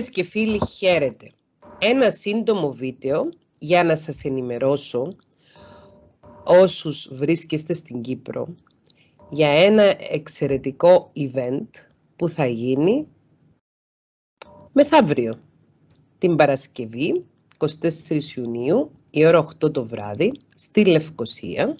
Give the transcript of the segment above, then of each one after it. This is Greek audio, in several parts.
Φίλες και φίλοι, χαίρετε. Ένα σύντομο βίντεο για να σας ενημερώσω όσους βρίσκεστε στην Κύπρο για ένα εξαιρετικό event που θα γίνει μεθαύριο, την Παρασκευή, 24 Ιουνίου, η ώρα 8 το βράδυ, στη Λευκοσία,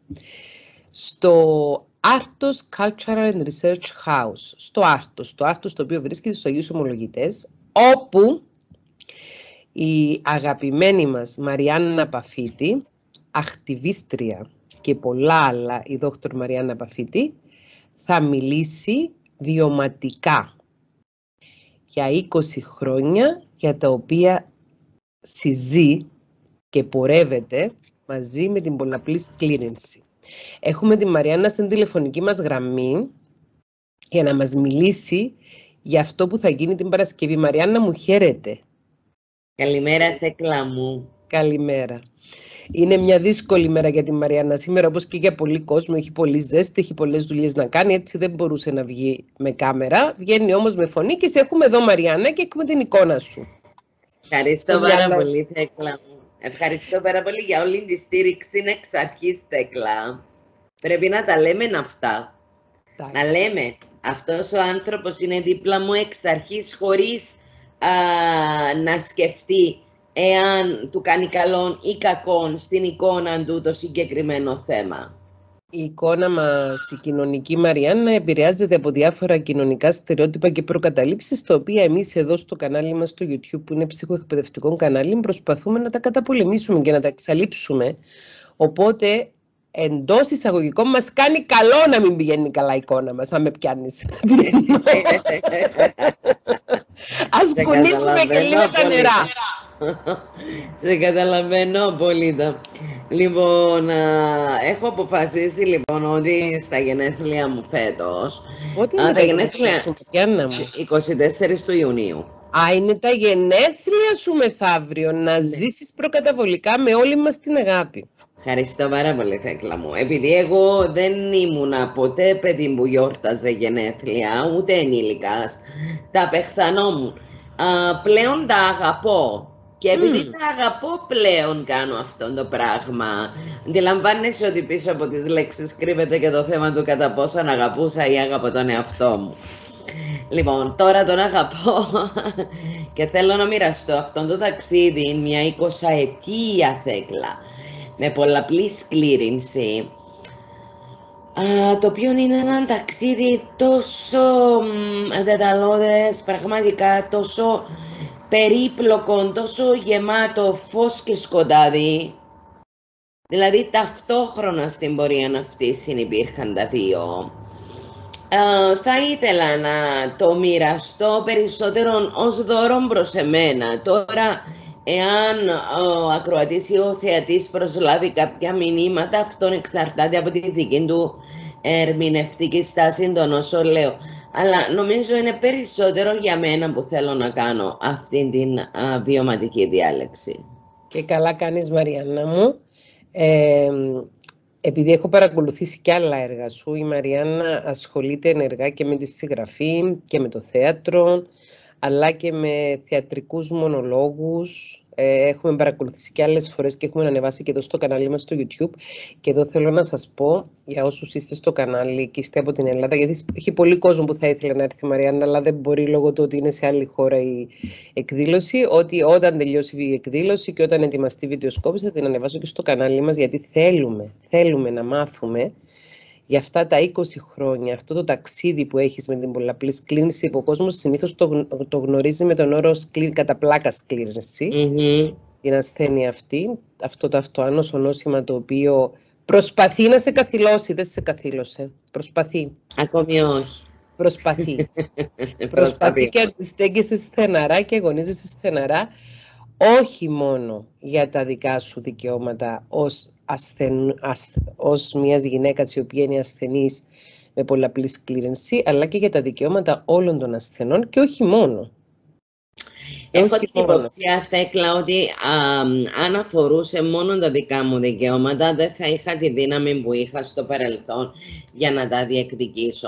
στο Artos Cultural and Research House, στο Artos το οποίο βρίσκεται στους Αγίους Ομολογητές, όπου η αγαπημένη μας Μαριάννα Παφίτη, ακτιβίστρια και πολλά άλλα, η δόκτωρ Μαριάννα Παφίτη, θα μιλήσει βιωματικά για 20 χρόνια για τα οποία συζεί και πορεύεται μαζί με την πολλαπλή σκλήρυνση. Έχουμε τη Μαριάννα στην τηλεφωνική μας γραμμή για να μας μιλήσει για αυτό που θα γίνει την Παρασκευή. Μαριάννα μου, χαίρετε. Καλημέρα, Θέκλα μου. Καλημέρα. Είναι μια δύσκολη μέρα για τη Μαριάννα σήμερα, όπως και για πολύ κόσμο. Έχει πολύ ζέστη, έχει πολλές δουλειές να κάνει, έτσι δεν μπορούσε να βγει με κάμερα. Βγαίνει όμως με φωνή και σε έχουμε εδώ, Μαριάννα, και έχουμε την εικόνα σου. Ευχαριστώ πάρα πολύ, Θέκλα μου. Ευχαριστώ πάρα πολύ για όλη τη στήριξη εξ αρχής, Θέκλα. Πρέπει να τα λέμε αυτά. Να λέμε, αυτός ο άνθρωπος είναι δίπλα μου εξ αρχής, χωρίς να σκεφτεί εάν του κάνει καλόν ή κακόν στην εικόνα του το συγκεκριμένο θέμα. Η εικόνα μας, η κοινωνική, Μαριάννα, επηρεάζεται από διάφορα κοινωνικά στερεότυπα και προκαταλήψεις, τα οποία εμείς εδώ στο κανάλι μας στο YouTube, που είναι ψυχοεκπαιδευτικό κανάλι, προσπαθούμε να τα καταπολεμήσουμε και να τα εξαλείψουμε. Οπότε, εντός εισαγωγικών, μας κάνει καλό να μην πηγαίνει καλά η εικόνα μας, αν με πιάνεις. Ας κουνήσουμε και λίγο τα νερά. Σε καταλαβαίνω απόλυτα. Λοιπόν, έχω αποφασίσει λοιπόν ότι στα γενέθλια μου φέτος, πότε είναι τα γενέθλια σου, Μαριάννα μου? 24 του Ιουνίου. Α, είναι τα γενέθλια σου μεθαύριο, να ζήσεις προκαταβολικά με όλη μας την αγάπη. Ευχαριστώ πάρα πολύ, Θέκλα μου. Επειδή εγώ δεν ήμουνα ποτέ παιδί που γιόρταζε γενέθλια, ούτε ενήλικας, τα απεχθανόμουν. Πλέον τα αγαπώ. Και επειδή τα αγαπώ πλέον κάνω αυτό το πράγμα. Αντιλαμβάνεσαι ότι πίσω από τις λέξεις κρύβεται και το θέμα του κατά πόσο αγαπούσα ή αγαπώ τον εαυτό μου. Λοιπόν, τώρα τον αγαπώ και θέλω να μοιραστώ αυτό το ταξίδι, μια 20ετία, Θέκλα, με πολλαπλή σκλήρυνση, το οποίο είναι ένα ταξίδι τόσο δεδαλώδες, πραγματικά τόσο περίπλοκο, τόσο γεμάτο φως και σκοτάδι. Δηλαδή ταυτόχρονα στην πορεία αυτή συνυπήρχαν τα δύο. Θα ήθελα να το μοιραστώ περισσότερο ως δώρο προς εμένα. Τώρα, εάν ο ακροατής ή ο θεατής προσλάβει κάποια μηνύματα, αυτόν εξαρτάται από τη δική του ερμηνευτική στάση των όσο λέω. Αλλά νομίζω είναι περισσότερο για μένα που θέλω να κάνω αυτή την βιωματική διάλεξη. Και καλά κάνεις, Μαριάννα μου. Επειδή έχω παρακολουθήσει και άλλα έργα σου, η Μαριάννα ασχολείται ενεργά και με τη συγγραφή και με το θέατρο, αλλά και με θεατρικούς μονολόγους. Έχουμε παρακολουθήσει και άλλες φορές και έχουμε ανεβάσει και εδώ στο κανάλι μας στο YouTube. Και εδώ θέλω να σας πω, για όσους είστε στο κανάλι και είστε από την Ελλάδα, γιατί έχει πολύ κόσμο που θα ήθελε να έρθει η Μαριάννα, αλλά δεν μπορεί λόγω του ότι είναι σε άλλη χώρα η εκδήλωση, ότι όταν τελειώσει η εκδήλωση και όταν ετοιμαστεί η βιντεοσκόπηση θα την ανεβάσω και στο κανάλι μας, γιατί θέλουμε να μάθουμε για αυτά τα 20 χρόνια, αυτό το ταξίδι που έχεις με την πολλαπλή σκλήρυνση, που ο κόσμος συνήθως το γνωρίζει με τον όρο κατά πλάκα σκλήρυνση, την ασθένεια αυτή, αυτό το αυτοάνωσο νόσημα το οποίο προσπαθεί να σε καθυλώσει, δεν σε καθήλωσε, προσπαθεί. Ακόμη όχι. Προσπαθεί. Προσπαθεί και αντιστέκεσαι στεναρά και αγωνίζεσαι στεναρά, όχι μόνο για τα δικά σου δικαιώματα ως μιας γυναίκας η οποία είναι ασθενής με πολλαπλή σκλήρυνση, αλλά και για τα δικαιώματα όλων των ασθενών και όχι μόνο. Έχω την υποψία, Θέκλα, ότι αν αφορούσε μόνο τα δικά μου δικαιώματα, δεν θα είχα τη δύναμη που είχα στο παρελθόν για να τα διεκδικήσω.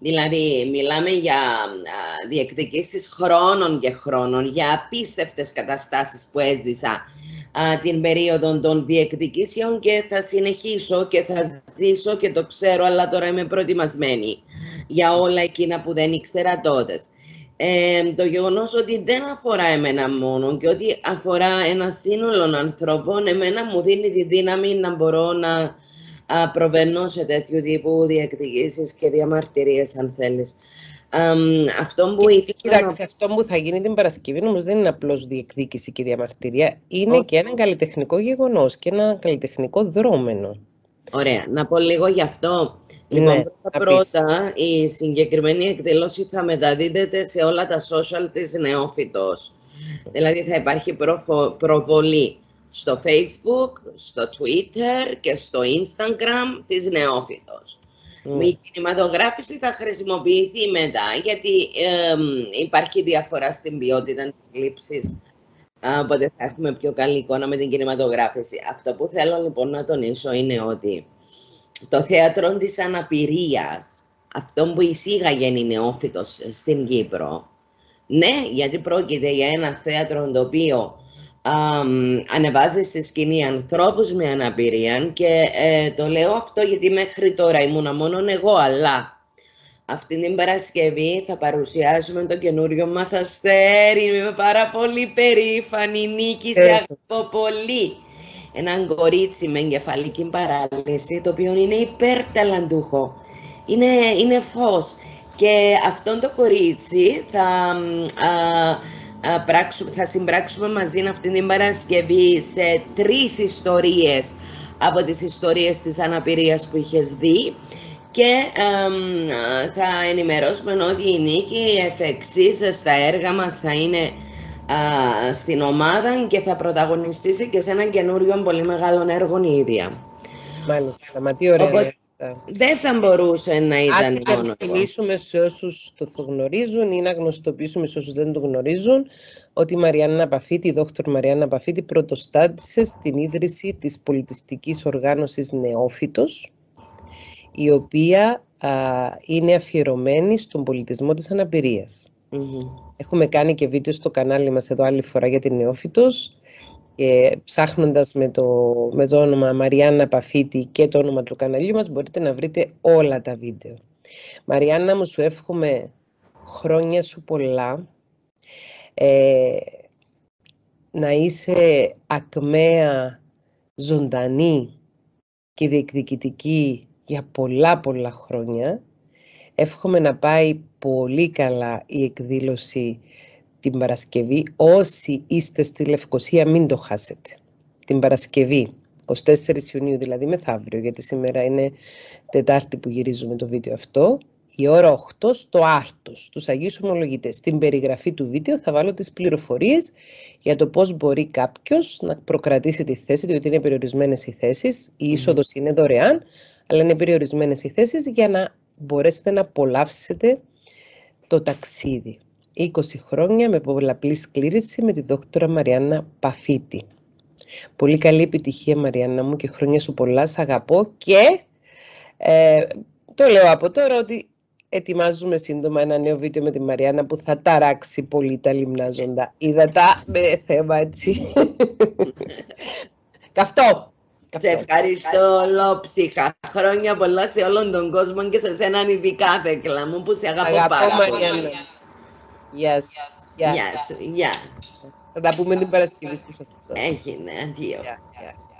Δηλαδή, μιλάμε για διεκδικήσεις χρόνων και χρόνων, για απίστευτες καταστάσεις που έζησα την περίοδο των διεκδικήσεων και θα συνεχίσω και θα ζήσω και το ξέρω, αλλά τώρα είμαι προετοιμασμένη για όλα εκείνα που δεν ήξερα τότε. Το γεγονός ότι δεν αφορά εμένα μόνο και ότι αφορά ένα σύνολο ανθρώπων, εμένα μου δίνει τη δύναμη να μπορώ να προβαίνω σε τέτοιου τύπου διεκδικήσεις και διαμαρτυρίες, αν θέλεις. Αυτό που Κοιτάξτε, αυτό που θα γίνει την Παρασκευή όμως δεν είναι απλώς διεκδίκηση και διαμαρτυρία, είναι και ένα καλλιτεχνικό γεγονός και ένα καλλιτεχνικό δρόμενο. Ωραία, να πω λίγο γι' αυτό. Λοιπόν, πρώτα, η συγκεκριμένη εκδήλωση θα μεταδίδεται σε όλα τα social της Νεόφυτος. Δηλαδή θα υπάρχει προβολή στο Facebook, στο Twitter και στο Instagram της Νεόφυτος. Η κινηματογράφηση θα χρησιμοποιηθεί μετά, γιατί υπάρχει διαφορά στην ποιότητα της λήψης. Οπότε θα έχουμε πιο καλή εικόνα με την κινηματογράφηση. Αυτό που θέλω λοιπόν να τονίσω είναι ότι το θέατρο της αναπηρίας, αυτό που εισήγαγε η Νεόφυτος στην Κύπρο, ναι, γιατί πρόκειται για ένα θέατρο το οποίο ανεβάζει στη σκηνή ανθρώπους με αναπηρία και το λέω αυτό γιατί μέχρι τώρα ήμουνα μόνο εγώ, αλλά αυτή την Παρασκευή θα παρουσιάσουμε το καινούριο μας αστέρι. Είμαι πάρα πολύ περήφανη, Νίκη, σε αγαπώ πολύ. Έναν κορίτσι με εγκεφαλική παράλυση, το οποίο είναι υπερταλαντούχο. Είναι φως. Και αυτόν το κορίτσι θα συμπράξουμε μαζί αυτή την Παρασκευή σε 3 ιστορίες από τις ιστορίες της αναπηρίας που είχες δει. Και θα ενημερώσουμε ότι η Νίκη εφ' εξής στα έργα μας θα είναι στην ομάδα και θα πρωταγωνιστήσει και σε ένα καινούριο πολύ μεγάλο έργο η ίδια. Μάλιστα, μα τι ωραία. Οπότε, δεν θα μπορούσε να ήταν μόνο. Ας υπενθυμίσουμε σε όσους το γνωρίζουν ή να γνωστοποιήσουμε σε όσους δεν το γνωρίζουν ότι η Μαριάννα Παφίτη, η δόκτωρ Μαριάννα Παφίτη, πρωτοστάτησε στην ίδρυση της πολιτιστικής οργάνωσης Νεόφυτος, η οποία είναι αφιερωμένη στον πολιτισμό της αναπηρίας. Έχουμε κάνει και βίντεο στο κανάλι μας εδώ άλλη φορά για την Νεόφυτος και ψάχνοντας με το όνομα Μαριάννα Παφίτη και το όνομα του καναλιού μας μπορείτε να βρείτε όλα τα βίντεο. Μαριάννα μου, σου εύχομαι χρόνια σου πολλά, να είσαι ακμαία, ζωντανή και διεκδικητική για πολλά χρόνια. Εύχομαι να πάει πολύ καλά η εκδήλωση την Παρασκευή. Όσοι είστε στη Λευκοσία μην το χάσετε. Την Παρασκευή, 24 Ιουνίου δηλαδή μεθαύριο, γιατί σήμερα είναι Τετάρτη που γυρίζουμε το βίντεο αυτό, η ώρα 8 στο Άρτος, τους Αγίους Ομολογητές. Στην περιγραφή του βίντεο θα βάλω τις πληροφορίες για το πώς μπορεί κάποιος να προκρατήσει τη θέση, διότι είναι περιορισμένες οι θέσεις. Η είσοδος είναι δωρεάν, αλλά είναι περιορισμένες οι θέσεις για να μπορέσετε να απολαύσετε το ταξίδι. 20 χρόνια με πολλαπλή σκλήρυνση με τη δόκτωρα Μαριάννα Παφίτη. Πολύ καλή επιτυχία, Μαριάννα μου, και χρόνια σου πολλά. Σ' αγαπώ και το λέω από τώρα ότι ετοιμάζουμε σύντομα ένα νέο βίντεο με τη Μαριάννα που θα ταράξει πολύ τα λιμνάζοντα ύδατα με θέμα, έτσι. Καυτό. Σε ευχαριστώ ολόψυχα. Χρόνια πολλά σε όλον τον κόσμο και σε σέναν ειδικά, Θέκλα μου, που σε αγαπώ πάρα πολύ. Γεια σου. Γεια σου. Γεια. Θα τα πούμε την Παρασκευή στις 8. Έγινε. Αντίο.